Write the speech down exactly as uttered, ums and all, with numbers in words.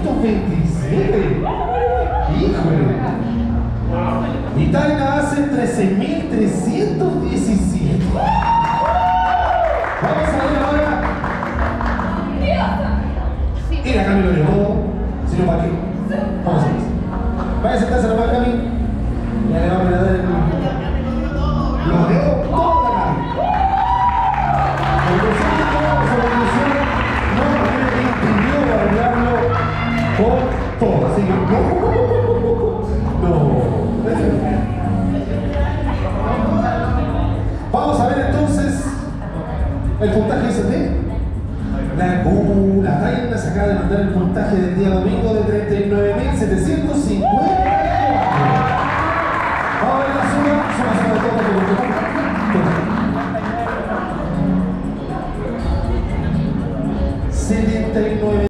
trescientos veintisiete. Híjole. Y Taina hace trece mil trescientos diecisiete. Vamos a ver ahora. Mira, Camilo, yo todo. Si no, ¿para qué? Vamos a ver. Vaya a sentarse nomás, Camilo. Ya le vamos a dar el. Lo veo todo acá. El presidente de la solución no me impidió bailarlo con todo. Así que no. No. Vamos a ver entonces el puntaje S T. La, uh, la Taina se acaba de mandar el puntaje del día domingo de treinta y nueve mil setecientos cincuenta. Vamos a ver la suma, suma, suma de todo. setenta y nueve